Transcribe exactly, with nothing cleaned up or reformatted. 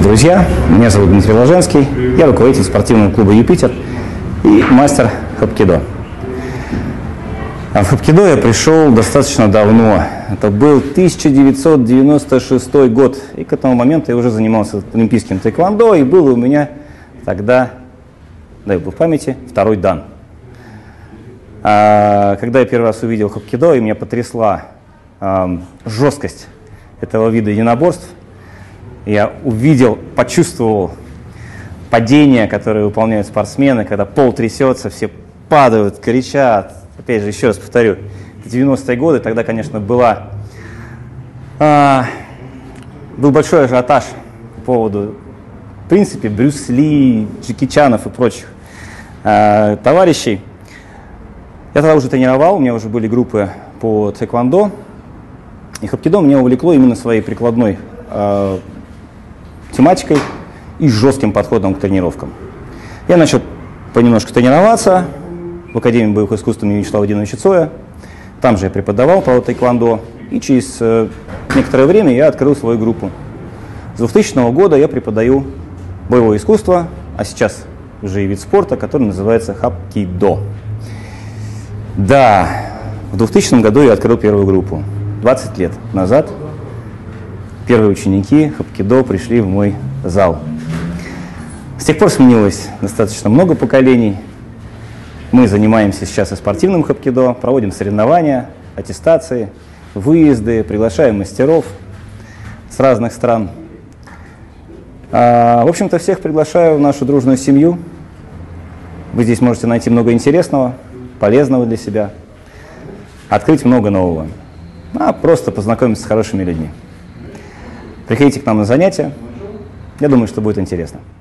Друзья, меня зовут Дмитрий Ложенский, я руководитель спортивного клуба «Юпитер» и мастер хапкидо. А в хапкидо я пришел достаточно давно, это был тысяча девятьсот девяносто шестой год, и к этому моменту я уже занимался олимпийским тэквондо, и был у меня тогда, дай бог памяти, второй дан. А когда я первый раз увидел хапкидо, и меня потрясла а, жесткость этого вида единоборств, я увидел, почувствовал падение, которое выполняют спортсмены, когда пол трясется, все падают, кричат. Опять же, еще раз повторю, девяностые годы, тогда, конечно, была, а, был большой ажиотаж по поводу, в принципе, Брюс Ли, Джеки Чанов и прочих а, товарищей. Я тогда уже тренировал, у меня уже были группы по тэквондо, и хапкидо меня увлекло именно своей прикладной а, тематикой и жестким подходом к тренировкам. Я начал понемножку тренироваться в Академии боевых искусств имени Вячеслава Владимировича Цоя. Там же я преподавал по тэквондо, и через э, некоторое время я открыл свою группу. С двухтысячного года я преподаю боевое искусство, а сейчас уже и вид спорта, который называется хапкидо. Да, в двухтысячном году я открыл первую группу. двадцать лет назад первые ученики хапкидо пришли в мой зал. С тех пор сменилось достаточно много поколений. Мы занимаемся сейчас и спортивным хапкидо, проводим соревнования, аттестации, выезды, приглашаем мастеров с разных стран. А, в общем-то, всех приглашаю в нашу дружную семью. Вы здесь можете найти много интересного, полезного для себя, открыть много нового, а просто познакомиться с хорошими людьми. Приходите к нам на занятия, я думаю, что будет интересно.